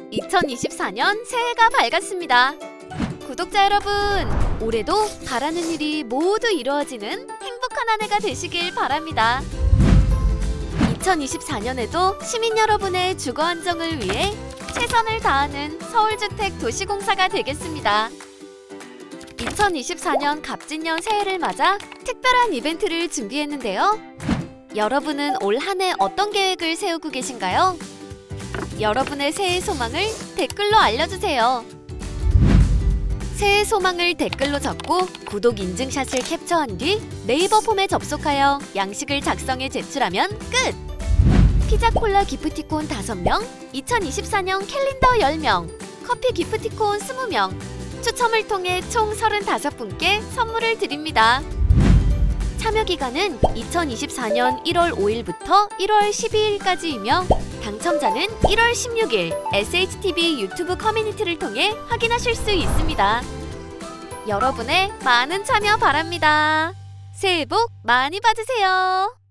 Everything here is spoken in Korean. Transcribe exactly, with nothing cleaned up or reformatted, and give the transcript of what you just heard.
이천이십사 년 새해가 밝았습니다. 구독자 여러분, 올해도 바라는 일이 모두 이루어지는 행복한 한 해가 되시길 바랍니다. 이천이십사 년에도 시민 여러분의 주거 안정을 위해 최선을 다하는 서울주택도시공사가 되겠습니다. 이천이십사 년 갑진년 새해를 맞아 특별한 이벤트를 준비했는데요. 여러분은 올 한 해 어떤 계획을 세우고 계신가요? 여러분의 새해 소망을 댓글로 알려주세요. 새해 소망을 댓글로 적고 구독 인증샷을 캡처한 뒤 네이버 폼에 접속하여 양식을 작성해 제출하면 끝! 피자 콜라 기프티콘 다섯 명, 이천이십사 년 캘린더 열 명, 커피 기프티콘 이십 명, 추첨을 통해 총 서른다섯 분께 선물을 드립니다. 참여 기간은 이천이십사 년 일월 오일부터 일월 십이일까지이며 당첨자는 일월 십육일 에스에이치티비 유튜브 커뮤니티를 통해 확인하실 수 있습니다. 여러분의 많은 참여 바랍니다. 새해 복 많이 받으세요.